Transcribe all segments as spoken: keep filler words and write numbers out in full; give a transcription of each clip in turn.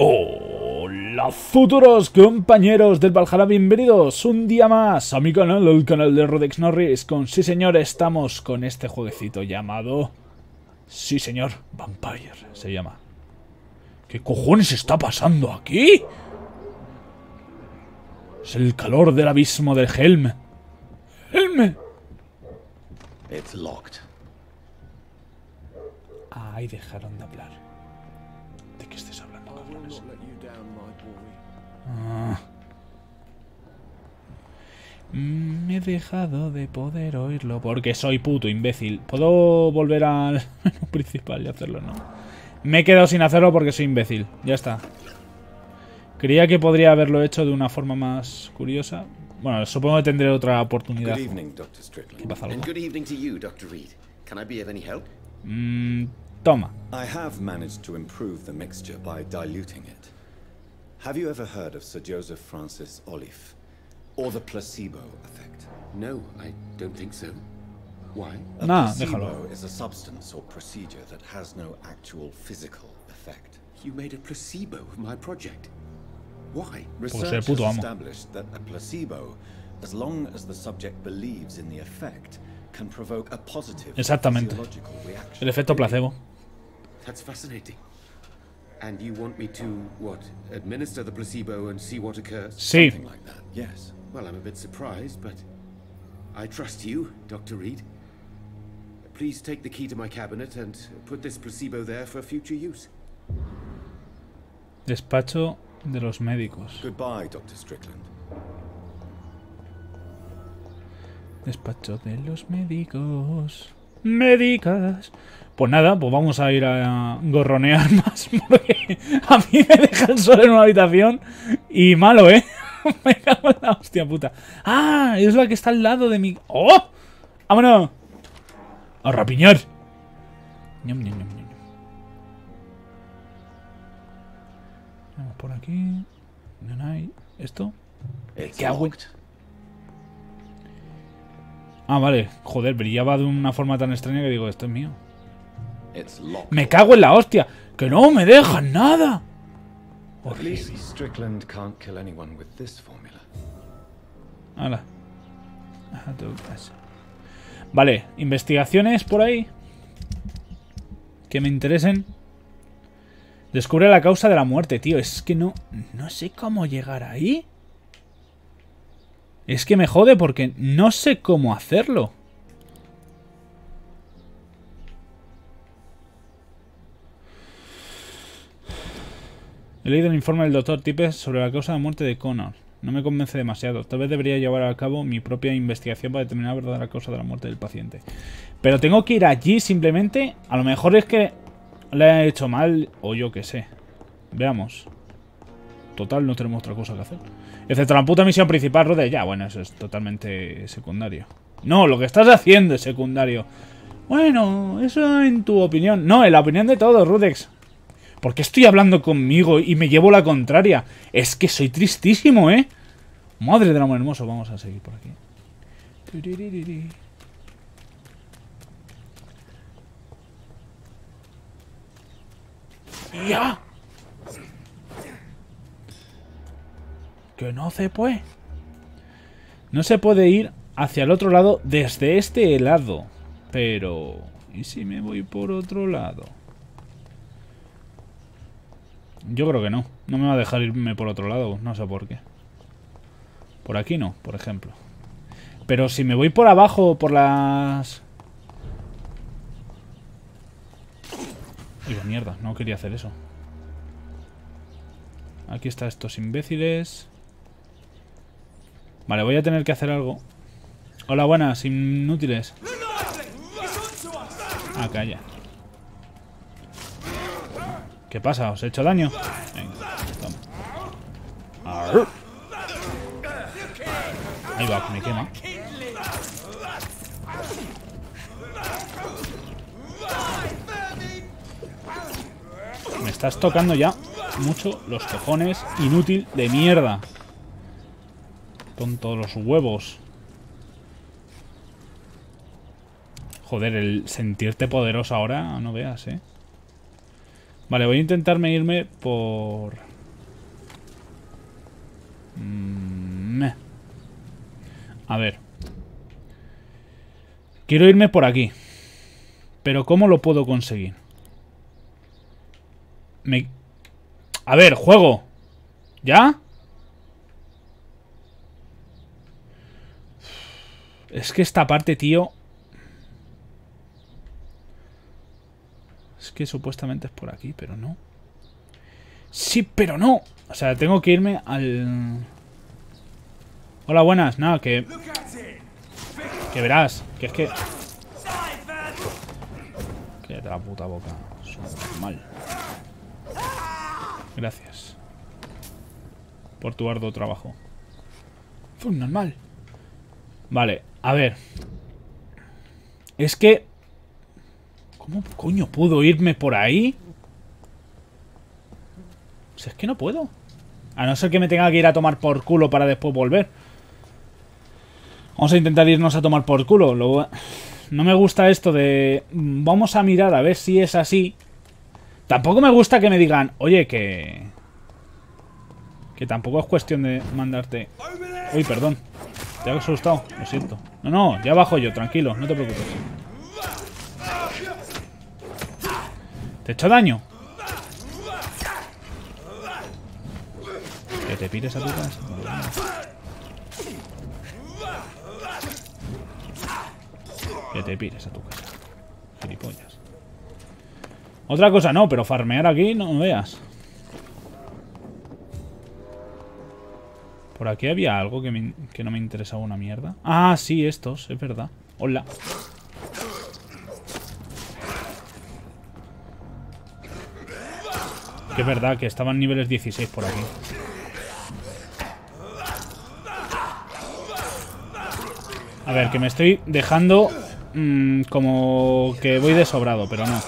Hola futuros compañeros del Valhalla, bienvenidos un día más a mi canal, el canal de Rodex Norris. Con sí señor, estamos con este jueguecito llamado... Sí señor, Vampire se llama. ¿Qué cojones está pasando aquí? Es el calor del abismo del Helm. Helm. It's locked. Ay, dejaron de hablar. ¿De qué estés hablando, cabrones? Ah. Me he dejado de poder oírlo porque soy puto imbécil. ¿Puedo volver al menú principal y hacerlo? No. Me he quedado sin hacerlo porque soy imbécil. Ya está. Creía que podría haberlo hecho de una forma más curiosa. Bueno, supongo que tendré otra oportunidad. Good evening, doctor Strickland. ¿Qué pasa, algo? And good evening to you, doctor Reed. Can I be of any help? Mm, toma. I have managed to improve the mixture by diluting it. Have you ever heard of Sir Joseph Francis Olive? Or the placebo effect? No, I don't think so. Why? A Nah, placebo déjalo. is a substance or procedure that has no actual physical effect. You made a placebo of my project. Why? Research ser puto has amo. established that a placebo, as long as the subject believes in the effect, can provoke a positive Exactamente. physiological reaction. El efecto placebo. That's fascinating. And you want me to, what, administer the placebo and see what occurs? Sí. Something like that, yes. Well, I'm a bit surprised, but I trust you, Doctor Reed. Please take the key to my cabinet and put this placebo there for future use. Despacho de los médicos. Goodbye, doctor Strickland. Despacho de los médicos. Médicas. Pues nada, pues vamos a ir a gorronear más. Porque a mí me dejan solo en una habitación. Y malo, ¿eh? Me cago en la hostia puta. Ah, es la que está al lado de mi... ¡Oh! ¡Vámonos! ¡A rapiñar! Ñam, ñam, ñam, ñam. Vamos por aquí. No hay. ¿Esto? It's ¿Qué hago? locked. Ah, vale. Joder, brillaba de una forma tan extraña que digo, esto es mío. It's locked. ¡Me cago en la hostia! ¡Que no me dejan nada! At least Strickland can't kill anyone with this formula. Hala. Vale, investigaciones por ahí que me interesen. Descubre la causa de la muerte, tío. Es que no, no sé cómo llegar ahí. Es que me jode porque no sé cómo hacerlo. He leído el informe del doctor Tipes sobre la causa de muerte de Connor. No me convence demasiado. Tal vez debería llevar a cabo mi propia investigación para determinar la verdadera causa de la muerte del paciente. Pero tengo que ir allí simplemente. A lo mejor es que le he hecho mal o yo qué sé. Veamos. Total, no tenemos otra cosa que hacer. Excepto la puta misión principal, Rode. Ya, bueno, eso es totalmente secundario. No, lo que estás haciendo es secundario. Bueno, eso en tu opinión. No, en la opinión de todos, Rudex. ¿Por qué estoy hablando conmigo y me llevo la contraria? Es que soy tristísimo, ¿eh? Madre del amor hermoso. Vamos a seguir por aquí. ¡Ya! Que no se puede. No se puede ir hacia el otro lado desde este lado. Pero... ¿y si me voy por otro lado? Yo creo que no. No me va a dejar irme por otro lado. No sé por qué. Por aquí no, por ejemplo. Pero si me voy por abajo, por las... Uy, la mierda. No quería hacer eso. Aquí están estos imbéciles. Vale, voy a tener que hacer algo. Hola, buenas, inútiles. Ah, calla. ¿Qué pasa? ¿Os he hecho daño? Venga, toma. Arr. Ahí va, me quema. Me estás tocando ya mucho los cojones, inútil de mierda. Con todos los huevos. Joder, el sentirte poderoso ahora, no veas, eh. Vale, voy a intentarme irme por... Mm, meh. A ver. Quiero irme por aquí. Pero ¿cómo lo puedo conseguir? Me... A ver, juego. ¿Ya? Es que esta parte, tío... Es que supuestamente es por aquí, pero no. Sí, pero no. O sea, tengo que irme al... Hola, buenas. Nada, que... Que verás. Que es que... Cállate la puta boca. Mal. Gracias. Por tu arduo trabajo. Fue un normal. Vale, a ver. Es que... ¿Cómo coño puedo irme por ahí? O sea, es que no puedo. A no ser que me tenga que ir a tomar por culo para después volver. Vamos a intentar irnos a tomar por culo. Luego... No me gusta esto de... Vamos a mirar a ver si es así. Tampoco me gusta que me digan... Oye, que... Que tampoco es cuestión de mandarte... Uy, perdón. Te he asustado. Lo siento. No, no. Ya bajo yo. Tranquilo. No te preocupes. ¿Te he hecho daño? Que te pires a tu casa. Que te pires a tu casa. Gilipollas. Otra cosa no, pero farmear aquí no veas. Por aquí había algo que, me, que no me interesaba una mierda. Ah, sí, estos, es verdad. Hola. Que es verdad que estaban niveles dieciséis por aquí. A ver, que me estoy dejando mmm, como que voy de sobrado, pero no.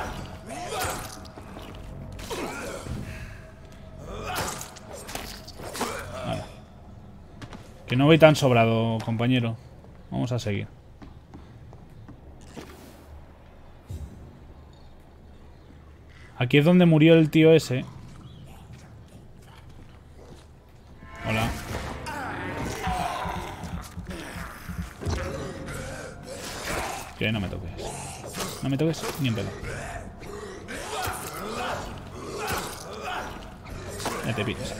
Vale. Que no voy tan sobrado, compañero. Vamos a seguir. Aquí es donde murió el tío ese. Hola. Que no me toques. No me toques ni en pedo. Ya te pides.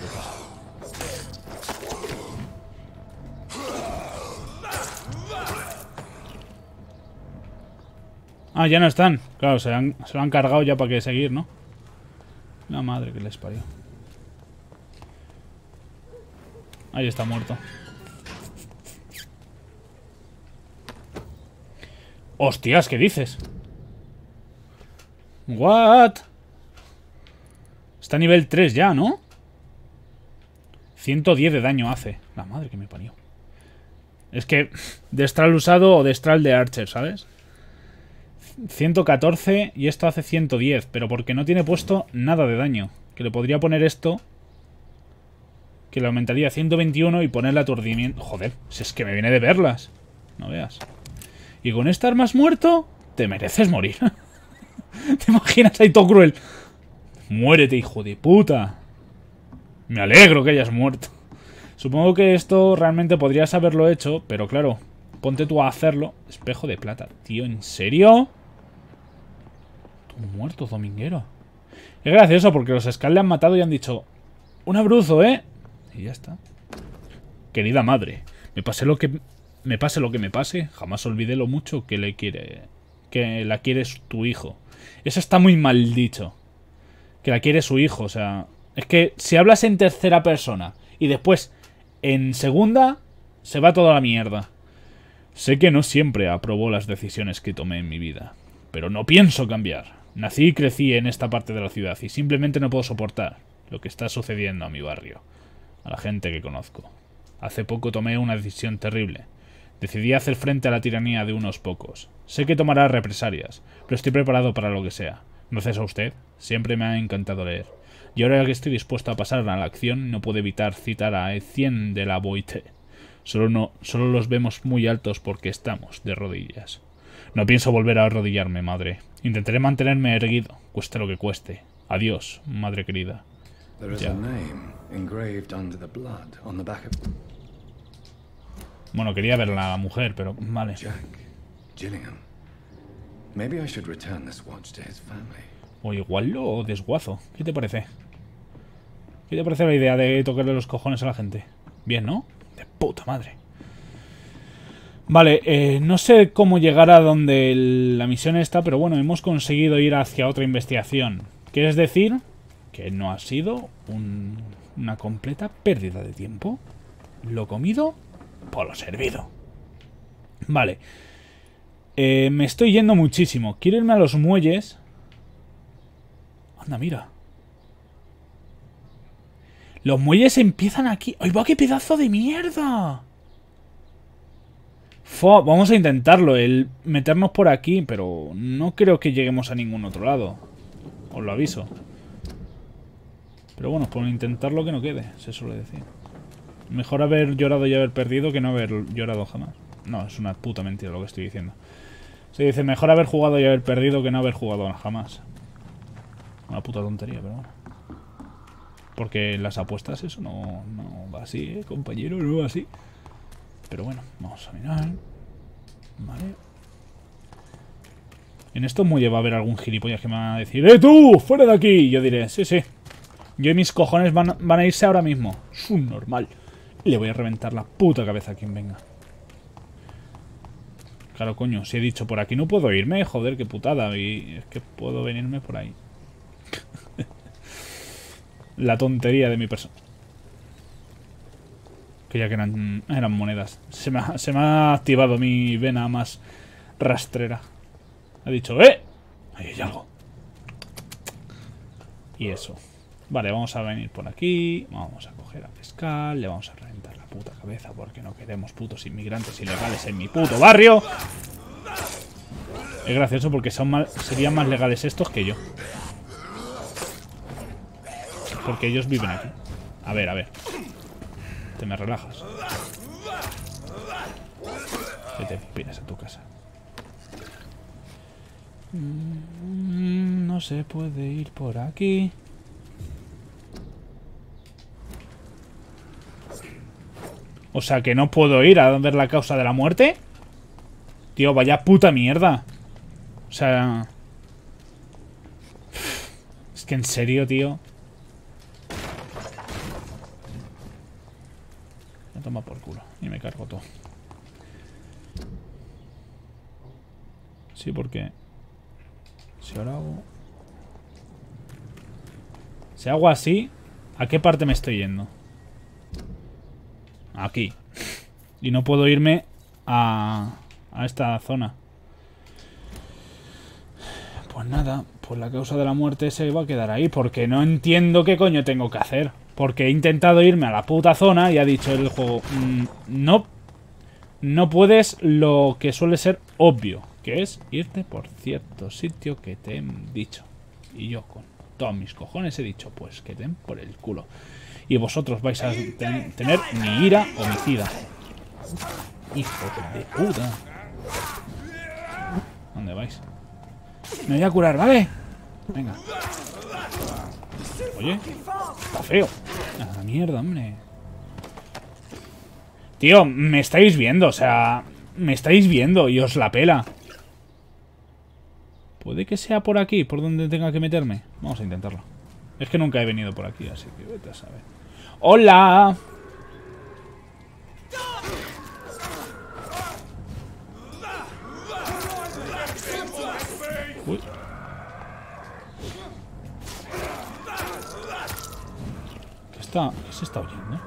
Ah, ya no están. Claro, se, han, se lo han cargado ya para que seguir, ¿no? La madre que les parió. Ahí está muerto. ¡Hostias! ¿Qué dices? ¿What? Está a nivel tres ya, ¿no? ciento diez de daño hace. La madre que me parió. Es que... Destral usado o destral de Archer, ¿sabes? ciento catorce y esto hace ciento diez, pero porque no tiene puesto nada de daño. Que le podría poner esto, que le aumentaría a ciento veintiuno y ponerle aturdimiento. Joder, si es que me viene de verlas. No veas. Y con esta arma has muerto, te mereces morir. ¿Te imaginas ahí todo cruel? Muérete, hijo de puta. Me alegro que hayas muerto. Supongo que esto realmente podrías haberlo hecho, pero claro, ponte tú a hacerlo. Espejo de plata. Tío, ¿en serio? Muerto, dominguero. Es gracioso porque los Skal le han matado y han dicho un abruzo, ¿eh? Y ya está. Querida madre, me pase lo que me pase lo que me pase, jamás olvidé lo mucho que le quiere que la quiere tu hijo. Eso está muy mal dicho. Que la quiere su hijo, o sea, es que si hablas en tercera persona y después en segunda se va toda la mierda. Sé que no siempre aprobó las decisiones que tomé en mi vida, pero no pienso cambiar. Nací y crecí en esta parte de la ciudad y simplemente no puedo soportar lo que está sucediendo a mi barrio, a la gente que conozco. Hace poco tomé una decisión terrible. Decidí hacer frente a la tiranía de unos pocos. Sé que tomará represalias, pero estoy preparado para lo que sea. Gracias a usted, siempre me ha encantado leer. Y ahora que estoy dispuesto a pasar a la acción, no puedo evitar citar a Etienne de la Boite. Solo, no, solo los vemos muy altos porque estamos de rodillas. No pienso volver a arrodillarme, madre. Intentaré mantenerme erguido, cueste lo que cueste. Adiós, madre querida. There is Ya. a name engraved under the blood on the back of Bueno, quería ver a la mujer, pero vale. Jack Gillingham. Maybe I should return this watch to his family. O igual lo desguazo. ¿Qué te parece? ¿Qué te parece la idea de tocarle los cojones a la gente? Bien, ¿no? De puta madre. Vale, eh, no sé cómo llegar a donde el- la misión está, pero bueno, hemos conseguido ir hacia otra investigación. ¿Quieres decir que no ha sido un- una completa pérdida de tiempo? Lo comido por lo servido. Vale. Eh, me estoy yendo muchísimo. Quiero irme a los muelles. Anda, mira. Los muelles empiezan aquí. ¡Ay, va, qué pedazo de mierda! Fua, vamos a intentarlo, el meternos por aquí, pero no creo que lleguemos a ningún otro lado. Os lo aviso. Pero bueno, por intentarlo que no quede, se suele decir. Mejor haber llorado y haber perdido que no haber llorado jamás. No, es una puta mentira lo que estoy diciendo. Se dice, mejor haber jugado y haber perdido que no haber jugado jamás. Una puta tontería, pero bueno. Porque en las apuestas eso no, no va así, ¿eh, compañero? No va así. Pero bueno, vamos a mirar. Vale. En esto muelle va a haber algún gilipollas que me va a decir ¡Eh, tú! ¡Fuera de aquí! Y yo diré, sí, sí. Yo y mis cojones van, van a irse ahora mismo. Es un normal. Y le voy a reventar la puta cabeza a quien venga. Claro, coño, si he dicho por aquí no puedo irme, joder, qué putada. Y es que puedo venirme por ahí. La tontería de mi persona. Que ya que eran, eran monedas. Se me, ha, se me ha activado mi vena más rastrera. Ha dicho, ¡eh! Ahí hay algo. Y eso. Vale, vamos a venir por aquí. Vamos a coger a pescar. Le vamos a reventar la puta cabeza porque no queremos putos inmigrantes ilegales en mi puto barrio. Es gracioso porque son mal, serían más legales estos que yo. Porque ellos viven aquí. A ver, a ver. Te me relajas. Que te piras a tu casa. Mm, no se puede ir por aquí. O sea que no puedo ir a ver la causa de la muerte. Tío, vaya puta mierda. O sea... Es que en serio, tío. Me toma por culo. Y me cargo todo. Sí, porque... Si ahora hago... Si hago así... ¿A qué parte me estoy yendo? Aquí. Y no puedo irme a... A esta zona. Pues nada. Pues la causa de la muerte se va a quedar ahí. Porque no entiendo qué coño tengo que hacer. Porque he intentado irme a la puta zona y ha dicho el juego... Mmm, no... No puedes lo que suele ser obvio. Que es irte por cierto sitio que te he dicho. Y yo con todos mis cojones he dicho, pues que te den por el culo. Y vosotros vais a ten tener mi ira homicida. Hijo de puta. ¿Dónde vais? Me voy a curar, ¿vale? Venga. Oye, está feo. A la mierda, hombre. Tío, me estáis viendo, o sea... Me estáis viendo y os la pela. Puede que sea por aquí, por donde tenga que meterme. Vamos a intentarlo. Es que nunca he venido por aquí, así que vete a saber. ¡Hola! Uy. ¿Qué está? ¿Qué se está oyendo?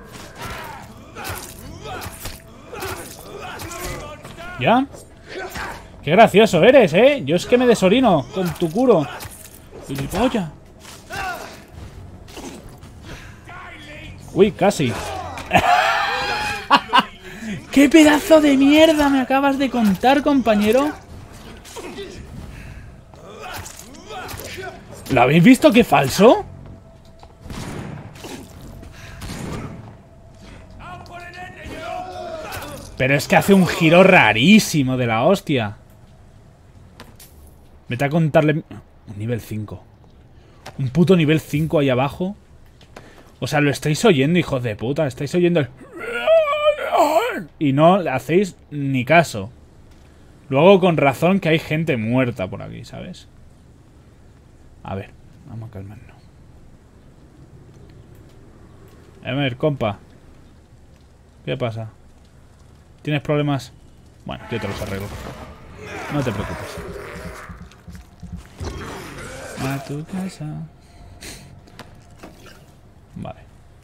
¿Ya? ¡Qué gracioso eres, eh! Yo es que me desorino con tu curo. ¡Gilipollas! Uy, casi. ¡Qué pedazo de mierda me acabas de contar, compañero! ¿Lo habéis visto qué falso? Pero es que hace un giro rarísimo de la hostia. Vete a contarle... Un nivel cinco. Un puto nivel cinco ahí abajo. O sea, lo estáis oyendo, hijos de puta. Estáis oyendo el... Y no le hacéis ni caso. Luego con razón que hay gente muerta por aquí, ¿sabes? A ver, vamos a calmarnos. A ver, compa. ¿Qué pasa? ¿Tienes problemas? Bueno, yo te los arreglo. No te preocupes. A tu casa. Vale.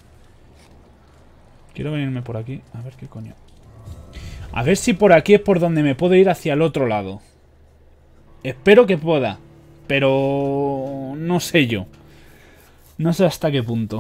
Quiero venirme por aquí. A ver qué coño. A ver si por aquí es por donde me puedo ir hacia el otro lado. Espero que pueda. Pero... no sé yo. No sé hasta qué punto.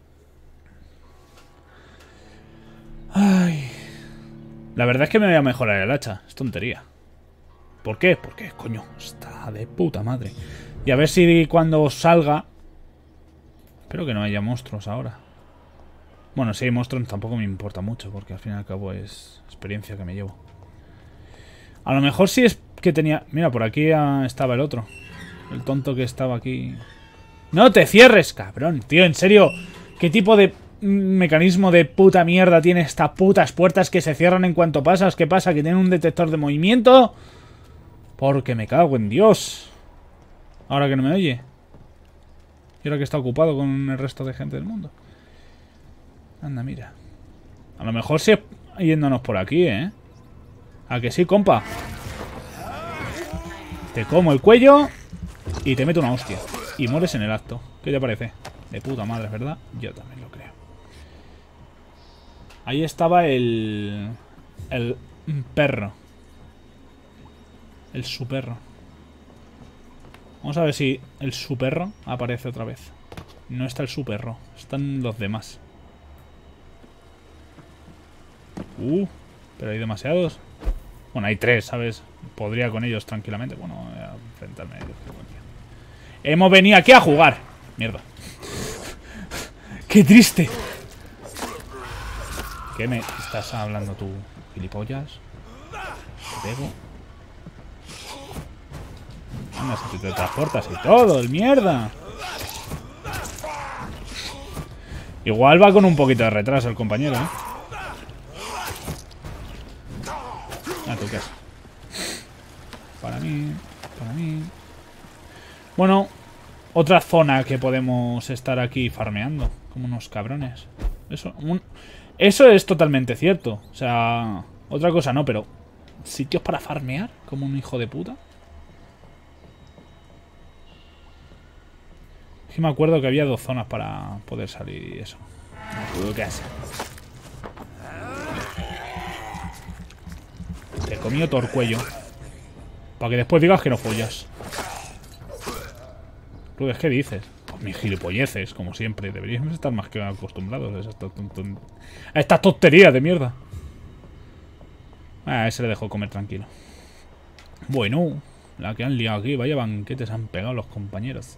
Ay. La verdad es que me voy a mejorar el hacha. Es tontería. ¿Por qué? Porque, coño, está de puta madre. Y a ver si cuando salga... Espero que no haya monstruos ahora. Bueno, si hay monstruos tampoco me importa mucho, porque al fin y al cabo es experiencia que me llevo. A lo mejor sí es que tenía... Mira, por aquí estaba el otro. El tonto que estaba aquí. ¡No te cierres, cabrón! Tío, en serio, ¿qué tipo de mecanismo de puta mierda tiene estas putas puertas que se cierran en cuanto pasas? ¿Qué pasa? ¿Que tienen un detector de movimiento? Porque me cago en Dios. Ahora que no me oye. Y ahora que está ocupado con el resto de gente del mundo. Anda, mira. A lo mejor sí yéndonos por aquí, ¿eh? ¿A que sí, compa? Te como el cuello y te meto una hostia. Y mueres en el acto. ¿Qué te parece? De puta madre, ¿verdad? Yo también lo creo. Ahí estaba el... El perro. El su perro. Vamos a ver si el su perro aparece otra vez. No está el su perro. Están los demás. Uh, pero hay demasiados. Bueno, hay tres, ¿sabes? Podría con ellos tranquilamente. Bueno, voy a enfrentarme a ellos. Hemos venido aquí a jugar. Mierda. ¡Qué triste! ¿Qué me estás hablando tú, gilipollas? Te pego. Anda, si te transportas y todo, el mierda. Igual va con un poquito de retraso el compañero, ¿eh? Ah, tú qué es. Para mí, para mí. Bueno, otra zona que podemos estar aquí farmeando. Como unos cabrones. Eso, un, eso es totalmente cierto. O sea, otra cosa no, pero sitios para farmear como un hijo de puta. Sí me acuerdo que había dos zonas para poder salir y eso. ¿Qué hace? Te he comido todo el cuello. Para que después digas que no follas. Rudes, ¿qué dices? Pues mis gilipolleces, como siempre. Deberíamos estar más que acostumbrados a estas, a estas tonterías de mierda. Ah, ese le dejó comer tranquilo. Bueno, la que han liado aquí. Vaya banquetes han pegado los compañeros.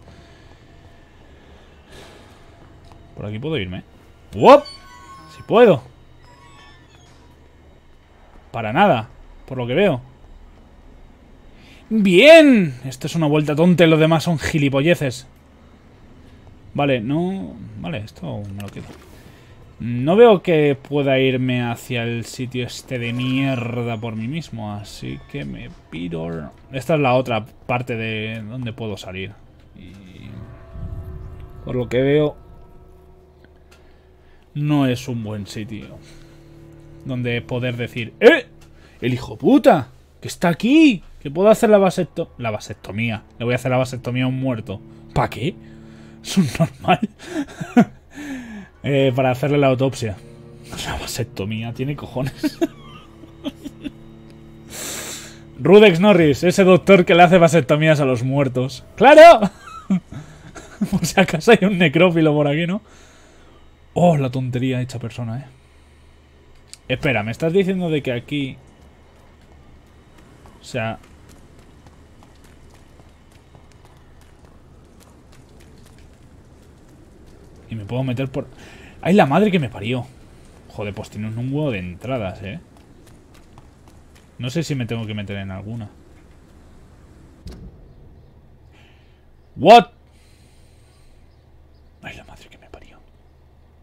Por aquí puedo irme. ¡Wop! Si puedo. Para nada, por lo que veo. ¡Bien! Esto es una vuelta tonta y los demás son gilipolleces. Vale, no... Vale, esto me lo quedo. No veo que pueda irme hacia el sitio este de mierda por mí mismo, así que me piro... Esta es la otra parte de donde puedo salir. Y... por lo que veo... no es un buen sitio donde poder decir ¡eh! ¡El hijo puta! ¡Que está aquí! ¡Que puedo hacer la vasectomía! La vasectomía. Le voy a hacer la vasectomía a un muerto. ¿Para qué? Es un normal. eh, para hacerle la autopsia. La vasectomía. Tiene cojones. Rudex Norris. Ese doctor que le hace vasectomías a los muertos. ¡Claro! Por si acaso hay un necrófilo por aquí, ¿no? Oh, la tontería hecha persona, eh. Espera, ¿me estás diciendo de que aquí... O sea... Y me puedo meter por... ¡Ay, la madre que me parió! Joder, pues tiene un huevo de entradas, eh. No sé si me tengo que meter en alguna. ¿What? ¡Ay, la madre que me parió!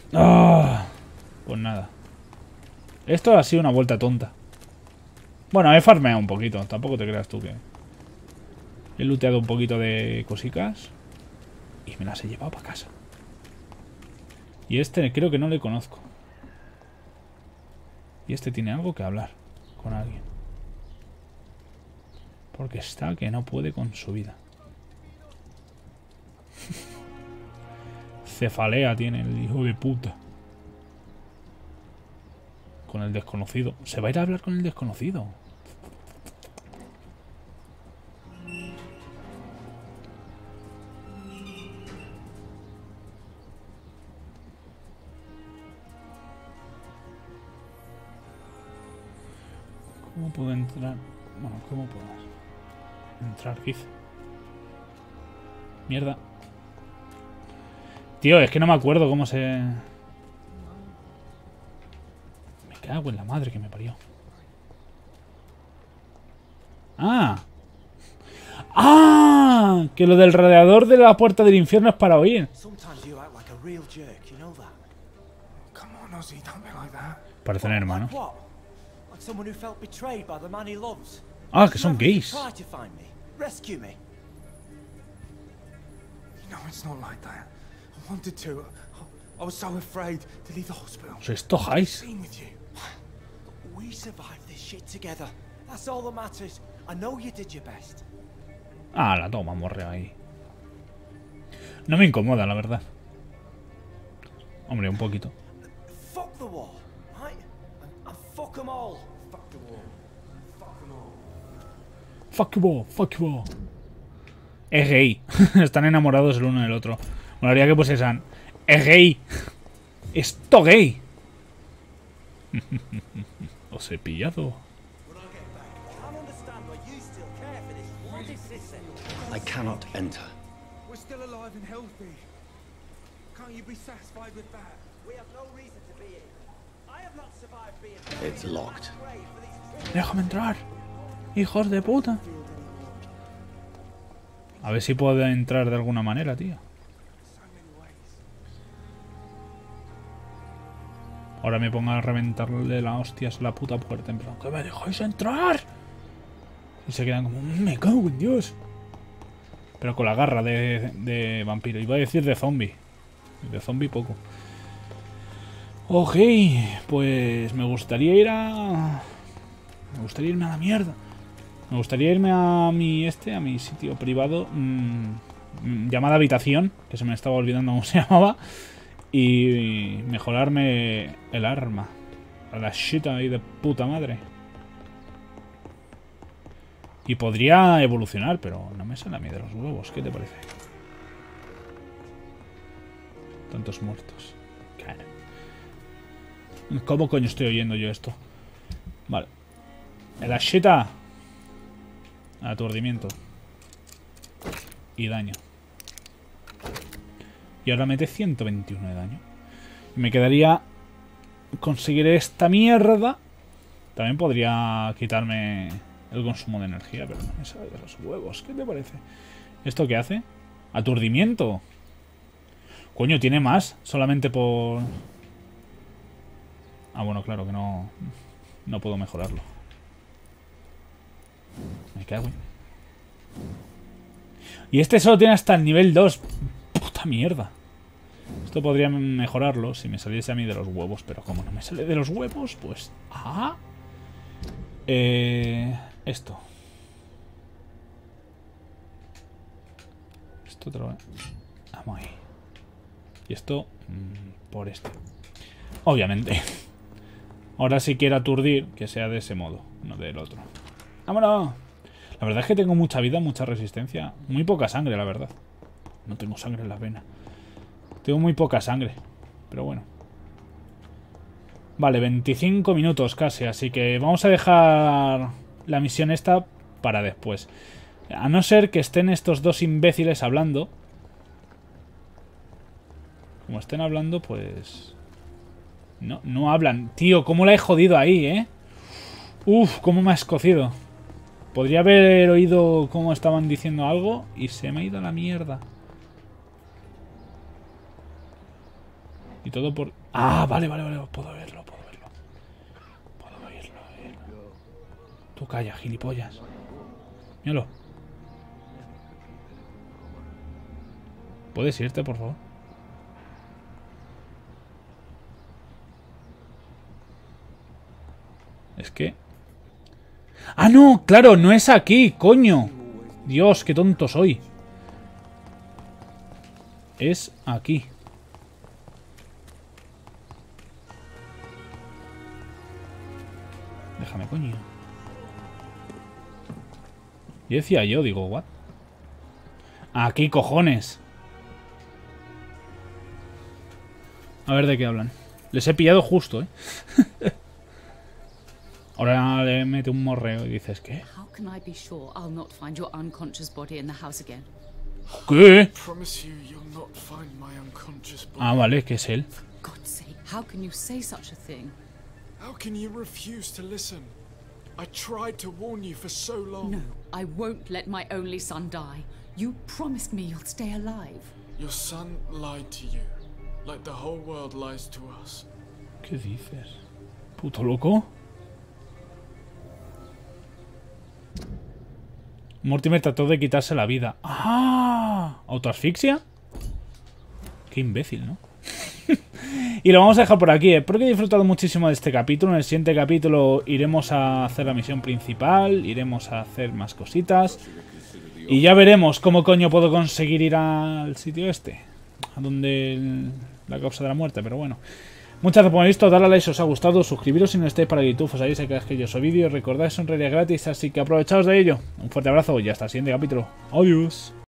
Ah, pues nada. Esto ha sido una vuelta tonta. Bueno, he farmeado un poquito. Tampoco te creas tú que... He looteado un poquito de cositas. Y me las he llevado para casa. Y este creo que no le conozco. Y este tiene algo que hablar con alguien. Porque está que no puede con su vida. Cefalea tiene el hijo de puta. Con el desconocido. Se va a ir a hablar con el desconocido. ¿Cómo puedo entrar? Bueno, ¿cómo puedo entrar, Keith? Mierda. Tío, es que no me acuerdo cómo se... Me cago en la madre que me parió. ¡Ah! ¡Ah! Que lo del radiador de la puerta del infierno es para oír. Parecen hermanos. Ah, que son gays. ¿Sois tojáis? Ah, la toma, morreo ahí. No me incomoda, la verdad. Hombre, un poquito. Fuck you all, fuck you all. Es gay. Están enamorados el uno del otro. Me haría que pusiesen. Es gay. Esto gay. Os he pillado. I cannot enter. We're still alive and healthy. Can't you be satisfied with that? We have no reason to be here. I have not survived being. It's locked. Déjame entrar. Hijos de puta. A ver si puedo entrar de alguna manera, tío. Ahora me pongo a reventarle las hostias a la puta puerta. En plan, ¡que me dejáis entrar! Y se quedan como, me cago en Dios. Pero con la garra de, de vampiro. Iba a decir de zombie. De zombie poco. Ok, pues me gustaría ir a... Me gustaría irme a la mierda. Me gustaría irme a mi este, a mi sitio privado. Mmm, llamada habitación, que se me estaba olvidando cómo se llamaba. Y mejorarme el arma. A la shit ahí de puta madre. Y podría evolucionar, pero no me sale a mí de los huevos. ¿Qué te parece? Tantos muertos. Claro. ¿Cómo coño estoy oyendo yo esto? Vale. El ashita. Aturdimiento. Y daño. Y ahora mete ciento veintiuno de daño. Y me quedaría conseguir esta mierda. También podría quitarme el consumo de energía, pero no me sale de los huevos. ¿Qué te parece? ¿Esto qué hace? Aturdimiento. Coño, tiene más. Solamente por... Ah, bueno, claro que no... No puedo mejorarlo. Me cago en... Y este solo tiene hasta el nivel dos. Puta mierda. Esto podría mejorarlo si me saliese a mí de los huevos. Pero como no me sale de los huevos, pues... Ah. Eh... Esto. Esto otra vez. Vamos ahí. Y esto... Mmm, por este. Obviamente. Ahora si quiero aturdir, que sea de ese modo, no del otro. ¡Vámonos! La verdad es que tengo mucha vida, mucha resistencia. Muy poca sangre, la verdad. No tengo sangre en la vena. Tengo muy poca sangre. Pero bueno. Vale, veinticinco minutos casi. Así que vamos a dejar la misión esta para después. A no ser que estén estos dos imbéciles hablando. Como estén hablando, pues... No, no hablan. Tío, cómo la he jodido ahí, ¿eh? Uf, cómo me ha escocido. Podría haber oído cómo estaban diciendo algo y se me ha ido a la mierda. Y todo por... Ah, vale, vale, vale. Puedo verlo, puedo verlo. Puedo oírlo, oírlo. Tú calla, gilipollas. Míralo. ¿Puedes irte, por favor? Es que... ¡Ah, no! ¡Claro! ¡No es aquí! ¡Coño! Dios, qué tonto soy. Es aquí. Déjame, coño. Y decía yo, digo, ¿what? Aquí, cojones. A ver de qué hablan. Les he pillado justo, ¿eh? Ahora le mete un morreo y dices, ¿qué? How can I be sure I'll not find your unconscious body in the house again? ¿Qué? Promise you you'll not find my unconscious body. Ah, vale, que es él. For God's sake, how can you say such a thing? How can you refuse to listen? I tried to warn you for so long. No, I won't let my only son die. You promised me you'll stay alive. Your son lied to you, like the whole world lies to us. ¿Qué dices? ¿Puto loco? Mortimer trató de quitarse la vida. ¡Ah! ¿Autoasfixia? Qué imbécil, ¿no? Y lo vamos a dejar por aquí. Espero que hayáis disfrutado muchísimo de este capítulo. En el siguiente capítulo iremos a hacer la misión principal. Iremos a hacer más cositas. Y ya veremos cómo coño puedo conseguir ir al sitio este. A donde el, la causa de la muerte. Pero bueno. Muchas gracias por haber visto. Darle a like si os ha gustado. Suscribiros si no estáis para YouTube. Os sabéis que yo soy vídeo. Recordad, son redes gratis. Así que aprovechaos de ello. Un fuerte abrazo y hasta el siguiente capítulo. Adiós.